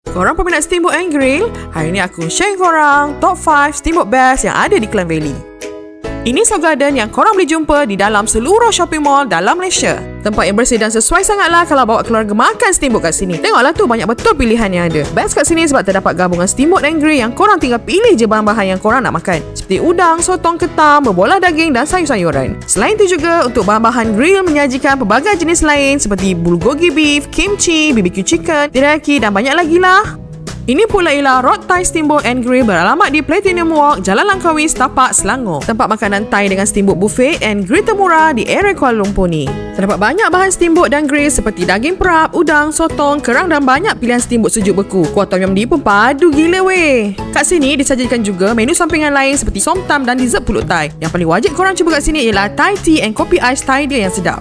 Korang peminat steamboat and grill, hari ni aku share korang top 5 steamboat best yang ada di Klang Valley. Ini Seoul Garden yang korang boleh jumpa di dalam seluruh shopping mall dalam Malaysia. Tempat yang bersih dan sesuai sangatlah kalau bawa keluarga makan steamboat kat sini. Tengoklah tu, banyak betul pilihan yang ada. Best kat sini sebab terdapat gabungan steamboat and grill yang korang tinggal pilih je bahan-bahan yang korang nak makan. Seperti udang, sotong, ketam, berbola daging dan sayur-sayuran. Selain itu juga, untuk bahan-bahan grill menyajikan pelbagai jenis lain seperti bulgogi beef, kimchi, BBQ chicken, teriyaki dan banyak lagi lah. Ini pula ialah Rod Thai Steamboat and Grill beralamat di Platinum Walk, Jalan Langkawi, Setapak, Selangor. Tempat makanan Thai dengan steamboat buffet and grill termurah di area Kuala Lumpur ni. Terdapat banyak bahan steamboat dan grill seperti daging perap, udang, sotong, kerang dan banyak pilihan steamboat sejuk beku. Kuah tom yum dia pun padu gila weh. Kat sini disajikan juga menu sampingan lain seperti somtam dan dessert pulut Thai. Yang paling wajib korang cuba kat sini ialah Thai tea and kopi ais Thai dia yang sedap.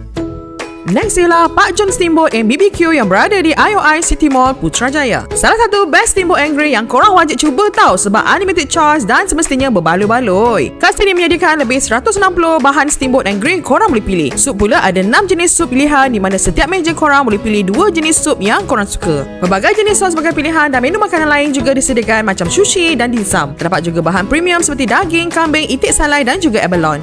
Next ialah Pak John Steamboat and BBQ yang berada di IOI City Mall, Putrajaya. Salah satu best steamboat and grill yang korang wajib cuba tau sebab unlimited choice dan semestinya berbaloi-baloi. Kat sini menyediakan lebih 160 bahan steamboat and grill korang boleh pilih. Sup pula ada 6 jenis sup pilihan di mana setiap meja korang boleh pilih 2 jenis sup yang korang suka. Berbagai jenis sos sebagai pilihan dan menu makanan lain juga disediakan macam sushi dan dimsum. Terdapat juga bahan premium seperti daging, kambing, itik salai dan juga abalone.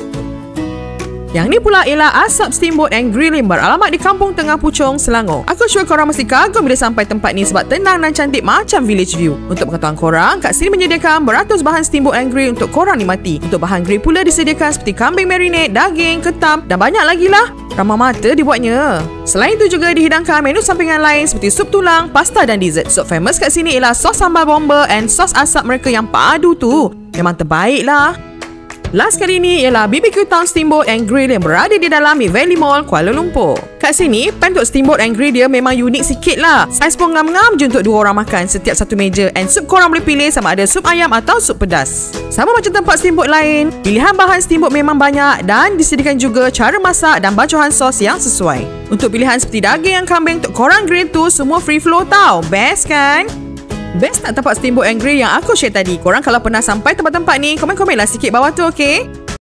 Yang ni pula ialah Asap Steamboat and Grill yang beralamat di Kampung Tengah Puchong, Selangor. Aku sure korang mesti kagum bila sampai tempat ni sebab tenang dan cantik macam village view. Untuk pengetahuan korang, kat sini menyediakan beratus bahan steamboat and grill untuk korang nikmati. Untuk bahan grill pula disediakan seperti kambing marinate, daging, ketam dan banyak lagi lah. Ramah mata dibuatnya. Selain itu juga dihidangkan menu sampingan lain seperti sup tulang, pasta dan dessert. Sup famous kat sini ialah sos sambal bomba and sos asap mereka yang padu tu. Memang terbaik lah. Last kali ni ialah BBQ Town Steamboat and Grill yang berada di dalam Mid Valley Mall, Kuala Lumpur. Kat sini, pan untuk steamboat and grill dia memang unik sikit lah. Saiz pun ngam-ngam je untuk 2 orang makan setiap satu meja and sup korang boleh pilih sama ada sup ayam atau sup pedas. Sama macam tempat steamboat lain, pilihan bahan steamboat memang banyak dan disediakan juga cara masak dan bacohan sos yang sesuai. Untuk pilihan seperti daging yang kambing untuk korang grill tu semua free flow tau. Best kan? Best tak tempat steamboat and grill yang aku share tadi? Korang kalau pernah sampai tempat-tempat ni, komen-komen lah sikit bawah tu, okay?